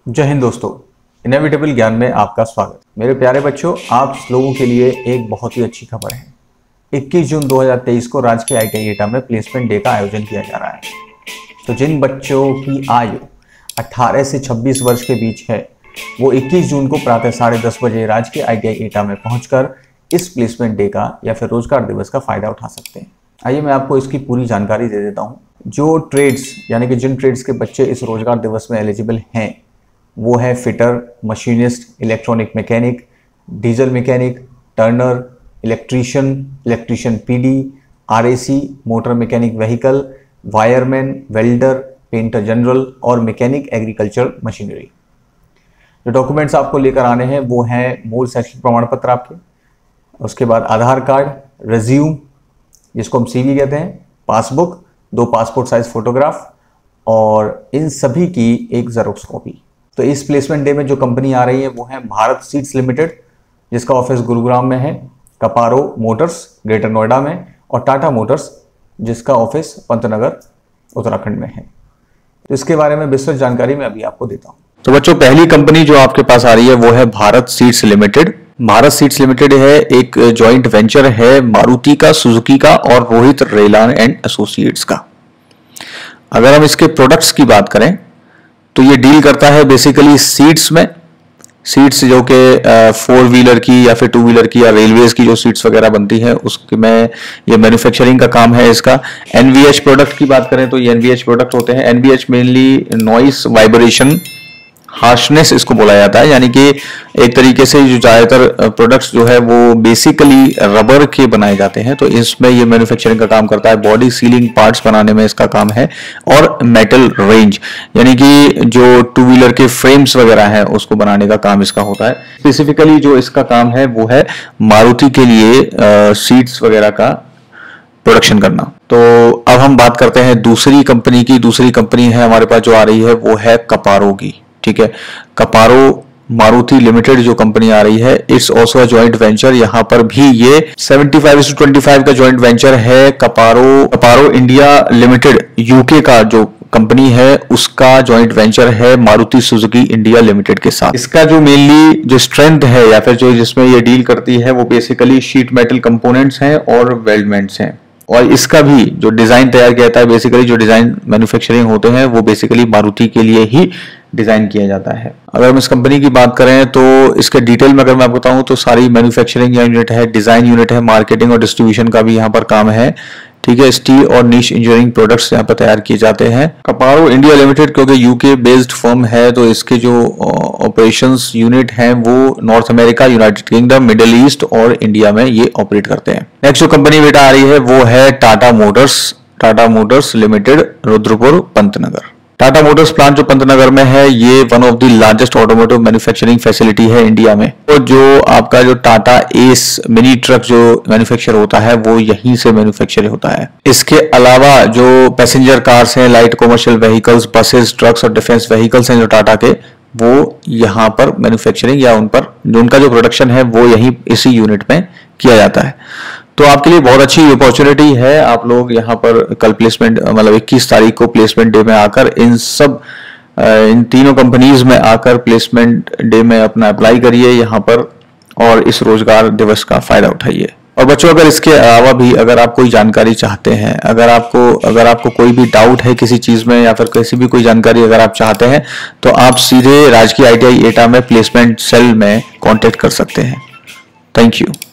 जय हिंद दोस्तों, इनएविटेबल ज्ञान में आपका स्वागत। मेरे प्यारे बच्चों, आप लोगों के लिए एक बहुत ही अच्छी खबर है। 21 जून 2023 को राजकीय ITI एटा में प्लेसमेंट डे का आयोजन किया जा रहा है। तो जिन बच्चों की आयु 18 से 26 वर्ष के बीच है, वो 21 जून को प्रातः 10:30 बजे राजकीय ITI एटा में पहुंचकर इस प्लेसमेंट डे का या फिर रोजगार दिवस का फायदा उठा सकते हैं। आइए मैं आपको इसकी पूरी जानकारी दे देता हूँ। जो ट्रेड्स यानी कि जिन ट्रेड्स के बच्चे इस रोजगार दिवस में एलिजिबल हैं, वो है fitter, machinist, electronic mechanic, diesel mechanic, turner, electrician PD, RAC, motor mechanic vehicle, wireman, welder, painter general और मैकेनिक एग्रीकल्चर मशीनरी। जो डॉक्यूमेंट्स आपको लेकर आने हैं वो हैं मूल शैक्षिक प्रमाण पत्र आपके, उसके बाद आधार कार्ड, रिज्यूम जिसको हम CV कहते हैं, पासबुक, 2 पासपोर्ट साइज फोटोग्राफ और इन सभी की एक जेरॉक्स कॉपी। तो इस प्लेसमेंट डे में जो कंपनी आ रही है वो है भारत सीड्स लिमिटेड, जिसका ऑफिस गुरुग्राम में है, कपारो मोटर्स ग्रेटर नोएडा में और टाटा मोटर्स जिसका ऑफिस पंतनगर उत्तराखंड में है। तो इसके बारे में विस्तृत जानकारी मैं अभी आपको देता हूँ। तो बच्चों, पहली कंपनी जो आपके पास आ रही है वो है Bharat seeds limited. Bharat seeds limited है एक जॉइंट वेंचर है मारुति का, सुजुकी का और रोहित रेलान एंड एसोसिएट्स का। अगर हम इसके प्रोडक्ट्स की बात करें तो ये डील करता है बेसिकली सीट्स में, सीट्स जो कि 4 व्हीलर की या फिर 2 व्हीलर की या रेलवेज की जो सीट्स वगैरह बनती हैं उसके में ये मैन्युफैक्चरिंग का काम है इसका। NVH प्रोडक्ट की बात करें तो ये NVH प्रोडक्ट होते हैं। NVH mainly noise, vibration, harshness इसको बोला जाता है, यानी कि एक तरीके से जो ज़्यादातर प्रोडक्ट्स जो है वो बेसिकली रबर के बनाए जाते हैं, तो इसमें ये मैन्युफैक्चरिंग का काम करता है। बॉडी सीलिंग पार्ट्स बनाने में इसका काम है और मेटल रेंज यानी कि जो 2 व्हीलर के फ्रेम्स वगैरह हैं उसको बनाने का काम इसका होता है। स्पेसिफिकली जो इसका काम है वो है मारुति के लिए सीट्स वगैरह का प्रोडक्शन करना। तो अब हम बात करते हैं दूसरी कंपनी की। दूसरी कंपनी है हमारे पास जो आ रही है वो है कपारो की। ठीक है, कपारो मारुति लिमिटेड जो कंपनी आ रही है, it's also a joint venture. यहां पर भी ये 75:25 का जॉइंट वेंचर है। कपारो इंडिया लिमिटेड यूके का जो कंपनी है उसका जॉइंट वेंचर है मारुति सुजुकी इंडिया लिमिटेड के साथ। इसका जो मेनली जो स्ट्रेंथ है या फिर जो जिसमें ये डील करती है वो बेसिकली शीट मेटल कंपोनेंट्स हैं और वेल्डमेंट्स हैं। और इसका भी जो डिजाइन तैयार किया जाता है, बेसिकली जो डिजाइन मैन्युफैक्चरिंग होते हैं वो बेसिकली मारुति के लिए ही डिजाइन किया जाता है। अगर हम इस कंपनी की बात करें तो इसके डिटेल में अगर मैं बताऊं तो सारी मैन्युफैक्चरिंग यूनिट है, डिजाइन यूनिट है, मार्केटिंग और डिस्ट्रीब्यूशन का भी यहाँ पर काम है। ठीक है, स्टील और निश इंजीनियरिंग प्रोडक्ट्स यहाँ पर तैयार किए जाते हैं। कपारो इंडिया लिमिटेड क्योंकि यूके बेस्ड फर्म है तो इसके जो ऑपरेशंस यूनिट हैं वो North America, United Kingdom, Middle East और इंडिया में ये ऑपरेट करते हैं। नेक्स्ट जो कंपनी बेटा आ रही है वो है Tata motors limited, Rudrapur, Pantnagar. Tata motors plant जो पंतनगर में है ये one of the largest automotive manufacturing facility है इंडिया में। तो जो आपका जो टाटा एस मिनी ट्रक जो मैन्युफैक्चर होता है वो यहीं से मैन्युफैक्चर होता है। इसके अलावा जो पैसेंजर कार्स हैं, light commercial vehicles, buses, trucks और डिफेंस व्हीकल्स हैं जो टाटा के, वो यहाँ पर मैन्युफैक्चरिंग या उन पर जो उनका जो प्रोडक्शन है वो यहीं इसी यूनिट में किया जाता है। तो आपके लिए बहुत अच्छी अपॉर्चुनिटी है। आप लोग यहाँ पर कल प्लेसमेंट मतलब 21 तारीख को प्लेसमेंट डे में आकर इन तीनों कंपनीज में आकर प्लेसमेंट डे में अपना अप्लाई करिए यहाँ पर और इस रोजगार दिवस का फायदा उठाइए। और बच्चों, अगर इसके अलावा भी अगर आप कोई जानकारी चाहते हैं, अगर आपको कोई भी डाउट है किसी चीज में या फिर किसी भी कोई जानकारी अगर आप चाहते हैं तो आप सीधे राजकीय ITI एटा में प्लेसमेंट सेल में कॉन्टेक्ट कर सकते हैं। Thank you.